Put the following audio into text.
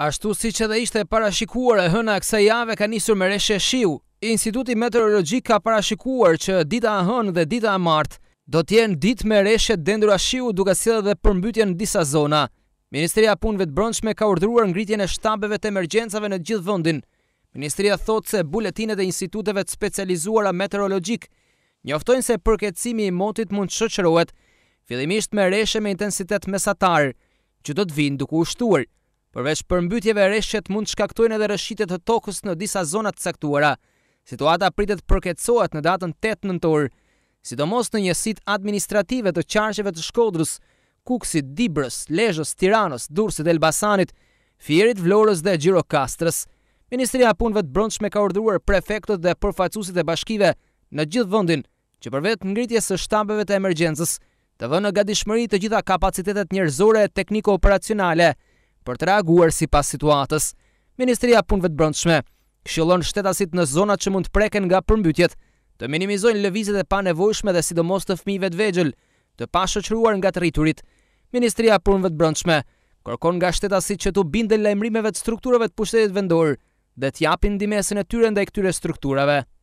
Ashtu siç edhe ishte parashikuar, hëna e kësaj jave ka nisur me reshje shiu. Instituti Meteorologjik ka parashikuar që dita e hënë dhe dita e martë do t'jenë ditë me reshje dendura shiu, duke sjellë edhe përmbytje në disa zona. Ministria e Punëve të Brendshme ka urdhëruar ngritjen e shtabeve të emergjencave në gjithë vendin. Ministria thotë se buletinet e instituteve të specializuara meteorologjik njoftojnë se përkeçimi i motit mund të shoqërohet fillimisht me reshje me intensitet mesatar, që do të vinë duke u shtuar. Përveç përmbytjeve, reshjet mund të shkaktojnë edhe rëshqitje të tokës në disa zona të caktuara. Situata pritet të përkeçohet në datën 8 nëntor, sidomos në njësitë administrative të qarqeve të Shkodrës, Kukësit, Dibrës, Lezhës, Tiranës, Durrësit, Elbasanit, Fierit, Vlorës dhe Gjirokastrës. Ministria e Punëve të Brendshme ka urdhëruar prefektët dhe përfaqësuesit e bashkive në gjithë vendin që përveç ngritjes së shtabeve të emergjencës, të vënë në gatishmëri të gjitha kapacitetet njerëzore e tekniko-operacionale për të reaguar sipas situatës. Ministria e Punëve të Brendshme këshillon shtetasit në zonat që mund të preken nga përmbytjet të minimizojnë lëvizjet e panevojshme dhe sidomos të fëmijëve të vegjël, të pashoqëruar nga të rriturit. Ministria e Punëve të Brendshme kërkon nga shtetasit që të bindën lajmërimeve të strukturave të pushtetit vendor dhe të japin ndihmën e tyre ndaj këtyre strukturave.